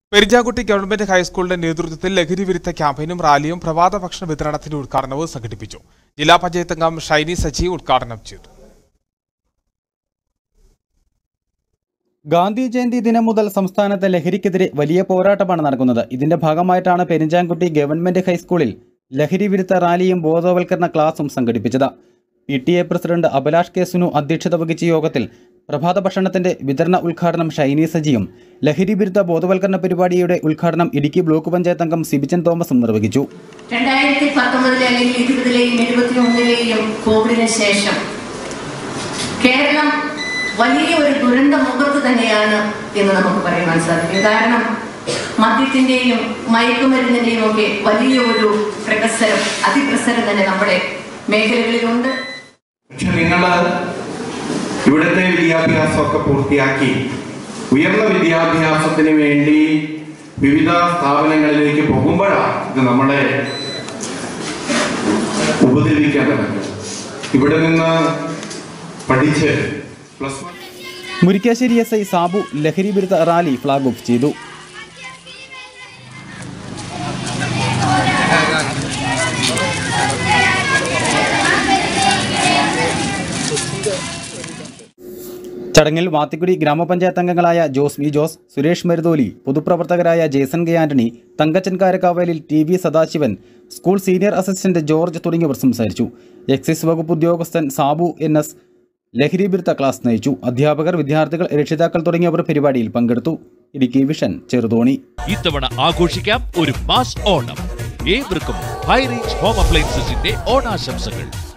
Perinjamkutty government ഹൈസ്കൂളിന്റെ നേതൃത്വത്തിൽ ലഹരി വിരുദ്ധ ക്യാമ്പയിനും റാലിയും പ്രഭാത ഭക്ഷണ വിതരണത്തിന്റെ ഉദ്ഘാടനവും സംഘടിപ്പിച്ചു. ജില്ലാ പഞ്ചായത്ത് അംഗം ഷൈനി സജി ഉദ്ഘാടനം ചെയ്തു. ഗാന്ധി ജയന്തി ദിനം മുതൽ സംസ്ഥാനത്തെ ലഹരിക്കെതിരെ വലിയ പോരാട്ടമാണ് നടക്കുന്നത്. ഇതിന്റെ ഭാഗമായിട്ടാണ് പെരിഞ്ചാംകുട്ടി ഗവൺമെന്റ് ഹൈസ്കൂളിൽ ലഹരി വിരുദ്ധ റാലിയും ബോധവൽക്കരണ ക്ലാസും സംഘടിപ്പിച്ചത്. PTA president Abhilash K Sunu അധ്യക്ഷത വഹിച്ച യോഗത്തിൽ പ്രഭാത ഭക്ഷണത്തിന്റെ വിതരണ ഉദ്ഘാടനം ഷൈനി സജിയും, ലഹരി വിരുദ്ധ ബോധവൽക്കരണ പരിപാടിയുടെ ഉദ്ഘാടനം ഇടുക്കി ബ്ലോക്ക് പഞ്ചായത്ത് അംഗം സിബിച്ചൻ തോമസും നിർവഹിച്ചു. 2019 അല്ലെങ്കിൽ 2021 കോവിഡിന് ശേഷം കേരളം വലിയ ഒരു ദുരന്ത മുഖത്ത് തന്നെയാണ് എന്ന് നമുക്ക് പറയാൻ സാധിക്കും. കാരണം മദ്യത്തിന്റെയും മയക്കുമരുന്നിന്റെയും ഒക്കെ വലിയ ഒരു അതിപ്രസരം തന്നെ നമ്മുടെ മേഖലകളിലുണ്ട്. പക്ഷെ നിങ്ങൾ ഇവിടുത്തെ വിദ്യാഭ്യാസമൊക്കെ പൂർത്തിയാക്കി ഉയർന്ന വിദ്യാഭ്യാസത്തിന് വേണ്ടി വിവിധ സ്ഥാപനങ്ങളിലേക്ക് പോകുമ്പോഴാണ് ഇത് നമ്മളെ ഉപദ്രവിക്കാൻ തുടങ്ങുന്നത്. ഇവിടെ നിന്ന് പഠിച്ച് മുരിക്കാശ്ശേരി SI സാബു ലഹരി വിരുദ്ധ റാലി ഫ്ലാഗ് ഓഫ് ചെയ്തു. ചടങ്ങിൽ വാത്തിക്കുടി ഗ്രാമപഞ്ചായത്ത് അംഗങ്ങളായ ജോസ് വി ജോസ്, സുരേഷ് മരുതോലി, പൊതുപ്രവർത്തകരായ ജേസൺ കെ ആന്റണി, തങ്കച്ചൻ കാരക്കാവലിൽ TV Sadasivan, school senior assistant George തുടങ്ങിയവർ സംസാരിച്ചു. എക്സൈസ് വകുപ്പ് ഉദ്യോഗസ്ഥൻ സാബു NS ലഹരി വിരുദ്ധ ക്ലാസ് നയിച്ചു. അധ്യാപകർ, വിദ്യാർത്ഥികൾ, രക്ഷിതാക്കൾ തുടങ്ങിയവർ പരിപാടിയിൽ പങ്കെടുത്തു. ഇടുക്കി വിഷൻ ചെറുതോണി. ഇത്തവണ ആഘോഷിക്കാം ഒരു മാസ് ഓണം. ഏവർക്കും ഹൈ റേഞ്ച് ഹോം അപ്ലയൻസസിന്റെ ഓണാശംസകൾ.